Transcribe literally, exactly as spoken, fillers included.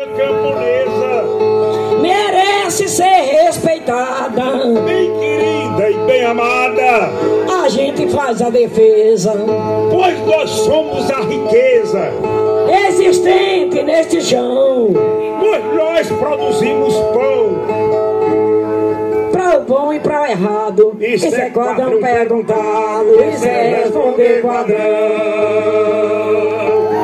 camponesa merece ser respeitada, bem querida e bem amada. A gente faz a defesa, pois nós somos a riqueza existente neste chão. Pois nós produzimos pão. Para o bom e para o errado, Isso, isso é é quadrão quadrão perguntado, isso é responder quadrão.